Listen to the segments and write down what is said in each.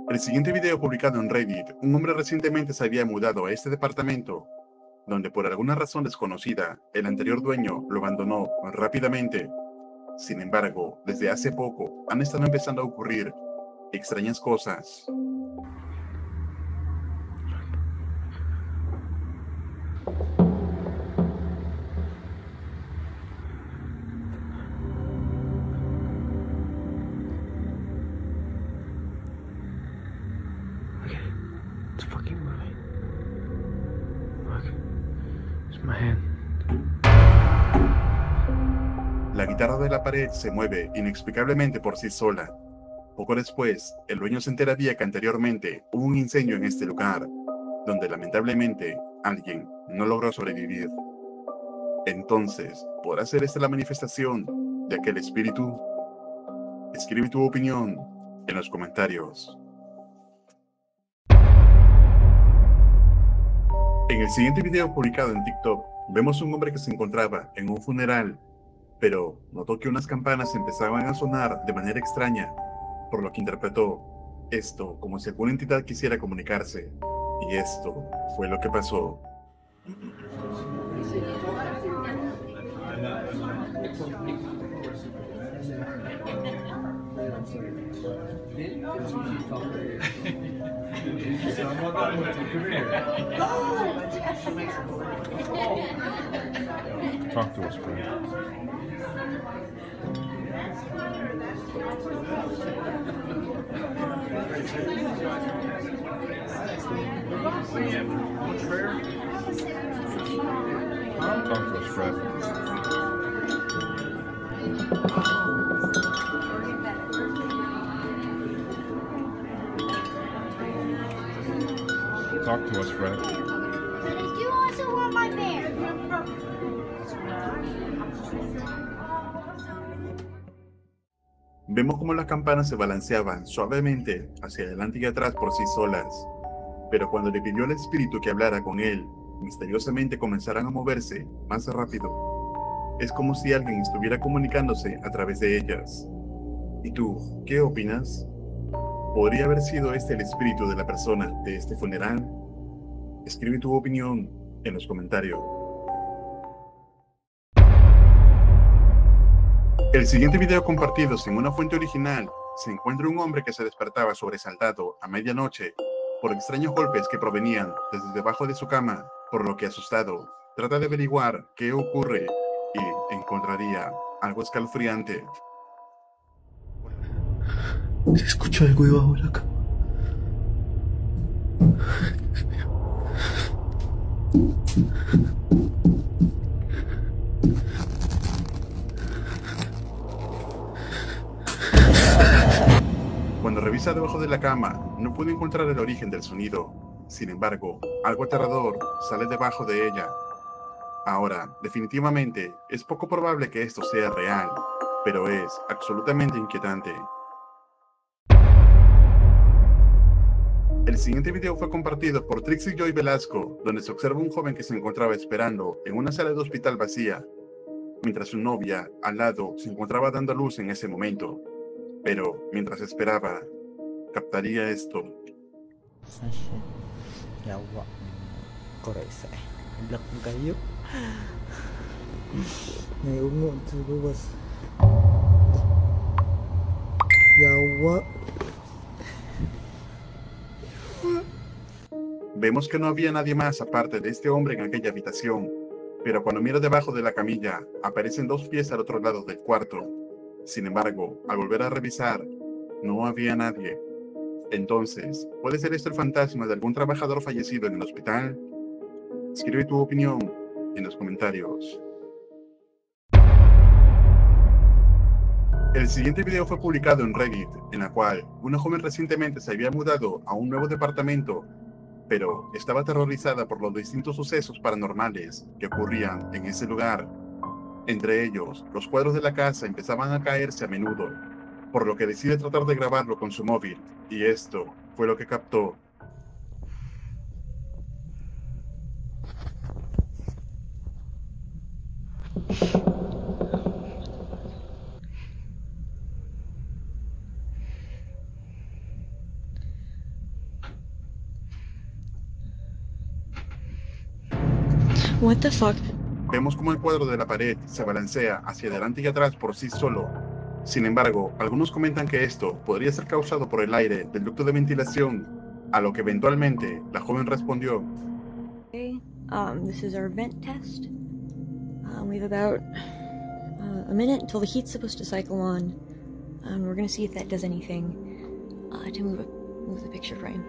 El siguiente video publicado en Reddit, un hombre recientemente se había mudado a este departamento, donde por alguna razón desconocida, el anterior dueño lo abandonó rápidamente. Sin embargo, desde hace poco han estado empezando a ocurrir extrañas cosas. It's fucking moving. Look, it's my hand. La guitarra de la pared se mueve inexplicablemente por sí sola. Poco después, el dueño se enteraría que anteriormente hubo un incendio en este lugar, donde lamentablemente alguien no logró sobrevivir. Entonces, ¿podrá ser esta la manifestación de aquel espíritu? Escribe tu opinión en los comentarios. En el siguiente video publicado en TikTok, vemos un hombre que se encontraba en un funeral, pero notó que unas campanas empezaban a sonar de manera extraña, por lo que interpretó esto como si alguna entidad quisiera comunicarse. Y esto fue lo que pasó. Talk to us, Fred. Talk to us, Fred. Talk to us, Fred. You also want my bear. Vemos cómo las campanas se balanceaban suavemente hacia adelante y atrás por sí solas, pero cuando le pidió al espíritu que hablara con él, misteriosamente comenzaron a moverse más rápido. Es como si alguien estuviera comunicándose a través de ellas. ¿Y tú, qué opinas? ¿Podría haber sido este el espíritu de la persona de este funeral? Escribe tu opinión en los comentarios. El siguiente video compartido sin una fuente original, se encuentra un hombre que se despertaba sobresaltado a medianoche por extraños golpes que provenían desde debajo de su cama, por lo que asustado, trata de averiguar qué ocurre y encontraría algo escalofriante. Se escucha algo debajo de la cama. Cuando revisa debajo de la cama, no puede encontrar el origen del sonido. Sin embargo, algo aterrador sale debajo de ella. Ahora, definitivamente, es poco probable que esto sea real, pero es absolutamente inquietante. El siguiente video fue compartido por Trixie Joy Velasco, donde se observa un joven que se encontraba esperando en una sala de hospital vacía, mientras su novia, al lado, se encontraba dando a luz en ese momento. Pero, mientras esperaba, captaría esto. 사실 야와 거래세 연락인가요? 네 응원 들고 갔어 야와 Vemos que no había nadie más aparte de este hombre en aquella habitación, pero cuando mira debajo de la camilla, aparecen dos pies al otro lado del cuarto. Sin embargo, al volver a revisar, no había nadie. Entonces, ¿puede ser esto el fantasma de algún trabajador fallecido en el hospital? Escribe tu opinión en los comentarios. El siguiente video fue publicado en Reddit, en la cual una joven recientemente se había mudado a un nuevo departamento, pero estaba aterrorizada por los distintos sucesos paranormales que ocurrían en ese lugar. Entre ellos, los cuadros de la casa empezaban a caerse a menudo, por lo que decide tratar de grabarlo con su móvil, y esto fue lo que captó. What the fuck? Vemos como el cuadro de la pared se balancea hacia adelante y atrás por sí solo. Sin embargo, algunos comentan que esto podría ser causado por el aire del ducto de ventilación, a lo que eventualmente la joven respondió: Okay, this is our vent test. We have about a minute until the heat's supposed to cycle on. We're gonna see if that does anything to move the picture frame.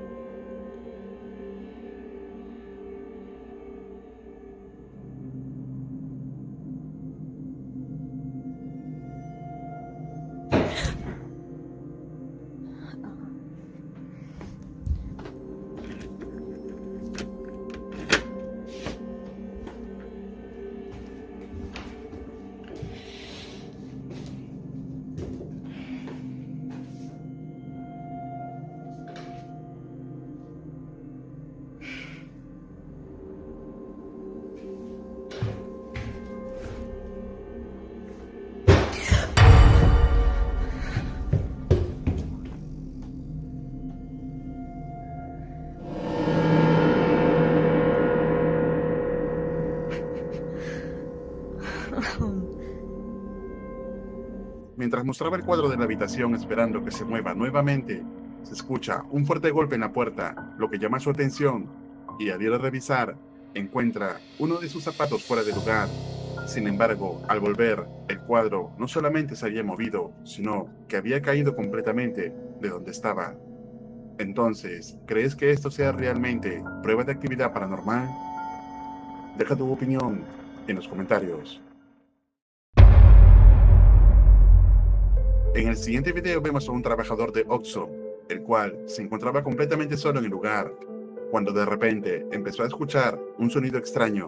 Mientras mostraba el cuadro de la habitación esperando que se mueva nuevamente, se escucha un fuerte golpe en la puerta, lo que llama su atención, y al ir a revisar, encuentra uno de sus zapatos fuera de lugar. Sin embargo, al volver, el cuadro no solamente se había movido, sino que había caído completamente de donde estaba. Entonces, ¿crees que esto sea realmente prueba de actividad paranormal? Deja tu opinión en los comentarios. En el siguiente video vemos a un trabajador de Oxxo, el cual se encontraba completamente solo en el lugar, cuando de repente empezó a escuchar un sonido extraño.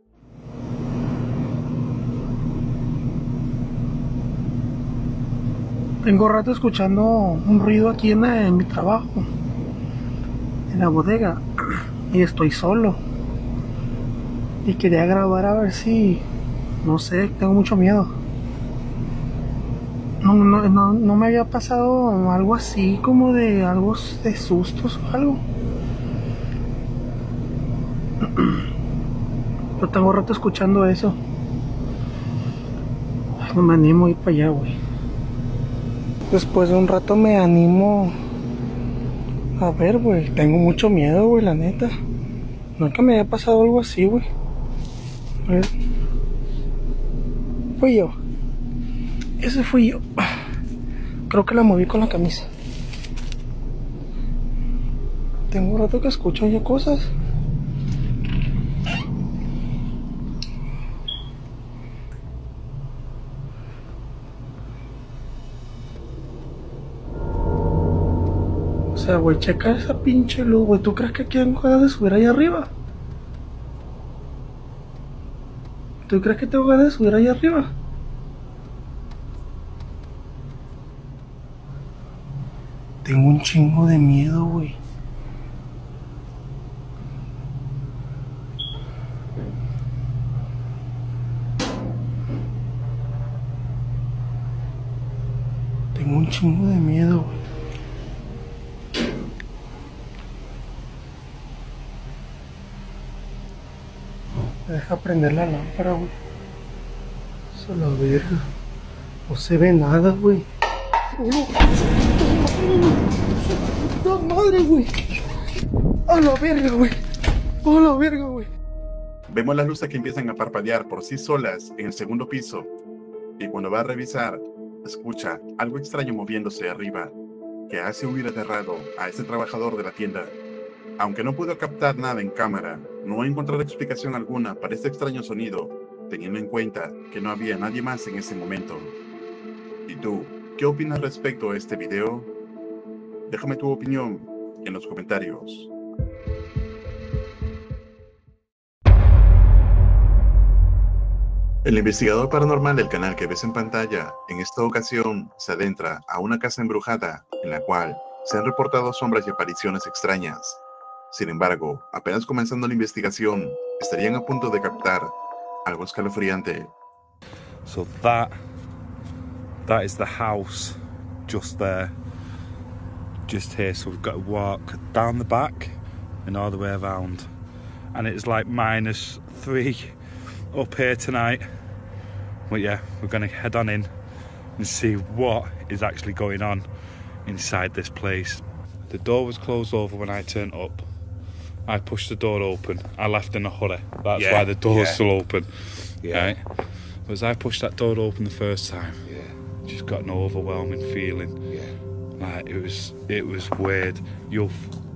Tengo rato escuchando un ruido aquí en mi trabajo, en la bodega, y estoy solo. Y quería grabar a ver si, no sé, tengo mucho miedo. No me había pasado algo así, como de algo de sustos o algo. Pero tengo rato escuchando eso. Ay, no me animo a ir para allá, güey. Después de un rato me animo a ver, güey. Tengo mucho miedo, güey, la neta. Nunca me había pasado algo así, güey. A ver. Fui yo. Ese fui yo. Creo que la moví con la camisa. Tengo un rato que escucho ya cosas. O sea, güey, checa esa pinche luz, güey. ¿Tú crees que quieren ganas de subir ahí arriba? ¿Tú crees que tengo ganas de subir ahí arriba? Tengo un chingo de miedo, güey. Tengo un chingo de miedo, güey. Deja prender la lámpara, güey. Eso la verga. No se ve nada, güey. ¡No, madre, güey! ¡A la verga, güey! ¡A la verga, güey! Vemos las luces que empiezan a parpadear por sí solas en el segundo piso, y cuando va a revisar, escucha algo extraño moviéndose arriba, que hace huir aterrado a ese trabajador de la tienda. Aunque no pudo captar nada en cámara, no ha encontrado explicación alguna para este extraño sonido, teniendo en cuenta que no había nadie más en ese momento. ¿Y tú, qué opinas respecto a este video? Déjame tu opinión en los comentarios. El investigador paranormal del canal que ves en pantalla, en esta ocasión se adentra a una casa embrujada en la cual se han reportado sombras y apariciones extrañas. Sin embargo, apenas comenzando la investigación, estarían a punto de captar algo escalofriante. So that is the house just there, just here. So we've got to walk down the back and all the way around, and it's like -3 up here tonight. But yeah, we're gonna head on in and see what is actually going on inside this place. The door was closed over when I turned up. I pushed the door open. I left in a hurry. That's why the door's still open. Right? But as I pushed that door open the first time, just got an overwhelming feeling. Like it was weird. What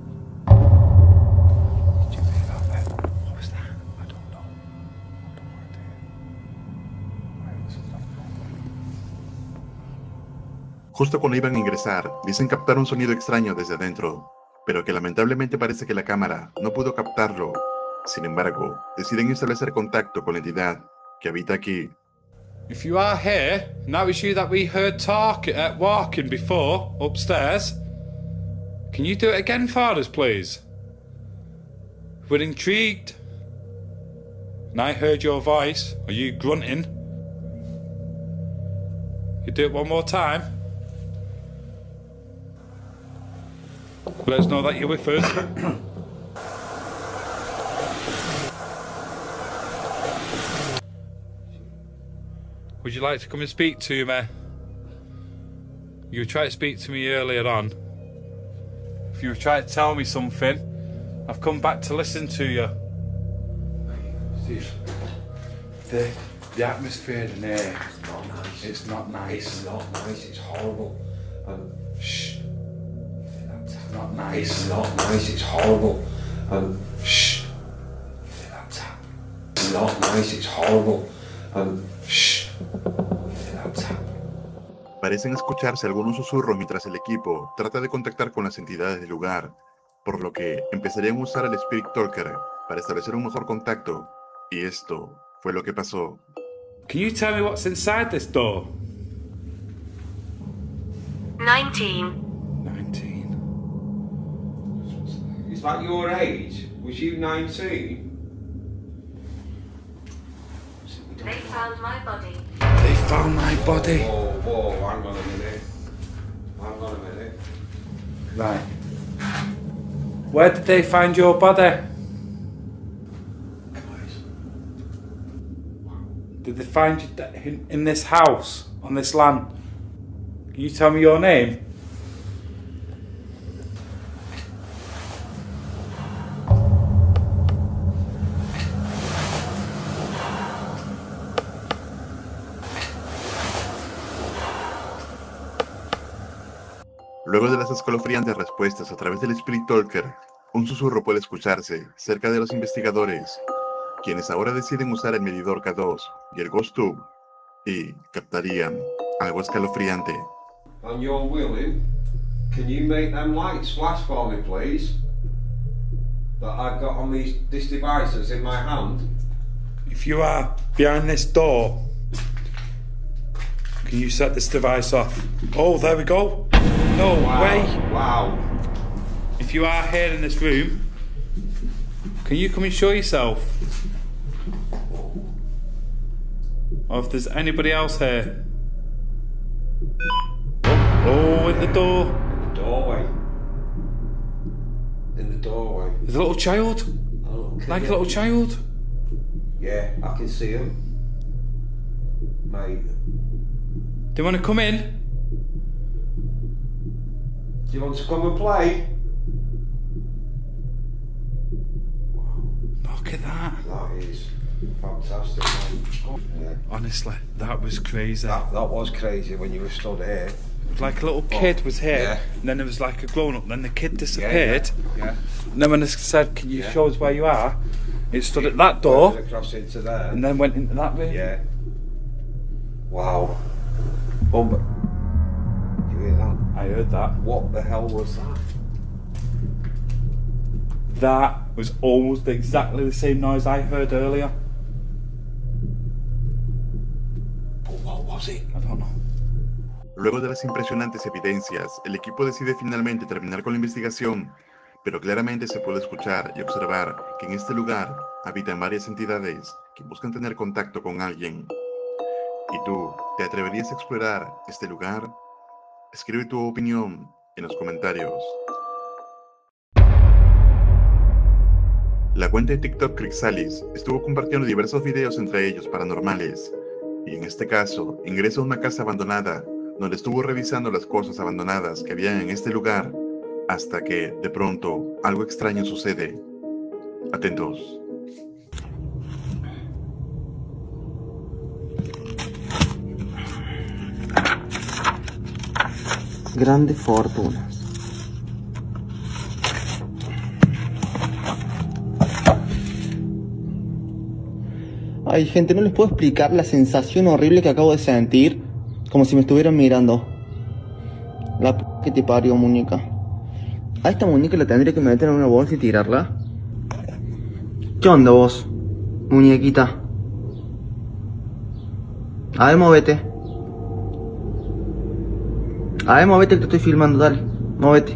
was that? I don't know. Justo cuando iban a ingresar, dicen captar un sonido extraño desde adentro, pero que lamentablemente parece que la cámara no pudo captarlo. Sin embargo, deciden establecer contacto con la entidad que habita aquí. If you are here, and that was you that we heard walking before, upstairs, can you do it again for us, please? We're intrigued. And I heard your voice. Are you grunting? You do it one more time? Let us know that you're with us. Would you like to come and speak to me? You tried to speak to me earlier on. If you were trying to tell me something, I've come back to listen to you. Steve, the atmosphere in here, it's not nice. It's not nice, it's horrible. Shh. It's not nice. It's not nice, it's horrible. Shh. It's not nice, it's horrible. Shh. Parecen escucharse algunos susurros mientras el equipo trata de contactar con las entidades del lugar, por lo que empezarían a usar el Spirit Talker para establecer un mejor contacto, y esto fue lo que pasó. Can you tell me what's inside this door? 19. 19. Is that your age? Was you 19? They found my body. They found my body. Whoa, hang on a minute. Hang on a minute. Right. Where did they find your body? Did they find you in this house, on this land? Can you tell me your name? Luego de las escalofriantes respuestas a través del Spirit Talker, un susurro puede escucharse cerca de los investigadores, quienes ahora deciden usar el medidor K2 y el Ghost Tube, y captarían algo escalofriante. And you're willing, can you make them lights flash for me, please? That I've got on this device that's in my hand. If you are behind this door, can you set this device off? Oh, there we go. No way. Wow. If you are here in this room, can you come and show yourself? Or if there's anybody else here. Oh, in the door. In the doorway. In the doorway. There's a little child. Okay. Like a little child. Yeah, I can see him. Mate. Do you want to come in? Do you want to come and play? Look at that. That is fantastic, mate. Yeah. Honestly, that was crazy. That was crazy when you were stood here. It was like a little kid was here, and then there was like a grown up, then the kid disappeared. Yeah. And then when I said, can you show us where you are? It stood at that door, across into there, and then went into that room. Yeah. Wow. You hear that? I heard that. What the hell was that? That was almost exactly the same noise I heard earlier. But what was it? I don't know. Luego de las impresionantes evidencias, el equipo decide finalmente terminar con la investigación, pero claramente se puede escuchar y observar que en este lugar habitan varias entidades que buscan tener contacto con alguien. ¿Y tú, te atreverías a explorar este lugar? Escribe tu opinión en los comentarios. La cuenta de TikTok Crixalis estuvo compartiendo diversos videos, entre ellos paranormales, y en este caso ingresa a una casa abandonada donde estuvo revisando las cosas abandonadas que había en este lugar, hasta que de pronto algo extraño sucede. Atentos. Grandes fortunas. Ay, gente, no les puedo explicar la sensación horrible que acabo de sentir. Como si me estuvieran mirando. La p que te parió, muñeca. A esta muñeca la tendría que meter en una bolsa y tirarla. ¿Qué onda vos, muñequita? A ver, móvete. A ver, móvete que te estoy filmando, dale. Móvete.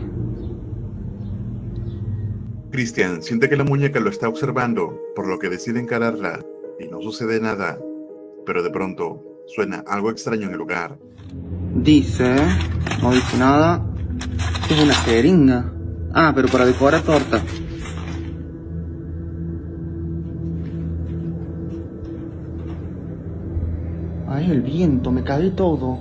Christian siente que la muñeca lo está observando, por lo que decide encararla, y no sucede nada, pero de pronto suena algo extraño en el lugar. Dice, no dice nada. Es una jeringa. Ah, pero para decorar torta. Ay, el viento, me cagué todo.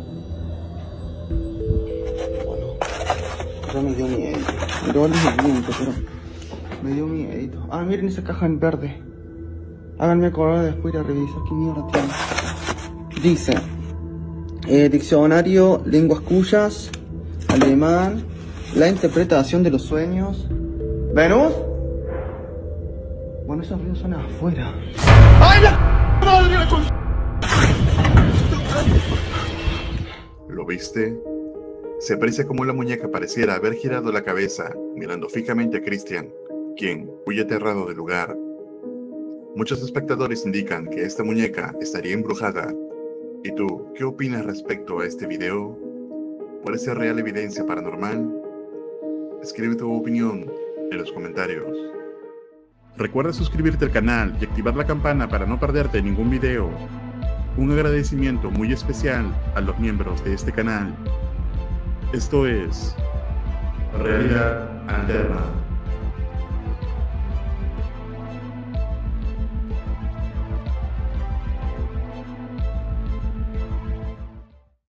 Bueno, ya me dio miedo. Igual es el viento, pero me dio miedo. Ah, miren esa caja en verde. Háganme acordar después ir a revisar qué mierda tiene. Dice, diccionario, lenguas cuyas, alemán, la interpretación de los sueños. ¿Venus? Bueno, esos ruidos son afuera. ¡Ay, la madre la con... ¿Lo viste? Se aprecia como la muñeca pareciera haber girado la cabeza, mirando fijamente a Christian, quien huye aterrado del lugar. Muchos espectadores indican que esta muñeca estaría embrujada. ¿Y tú, qué opinas respecto a este video? ¿Puede ser real evidencia paranormal? Escribe tu opinión en los comentarios. Recuerda suscribirte al canal y activar la campana para no perderte ningún video. Un agradecimiento muy especial a los miembros de este canal. Esto es Realidad Alterna.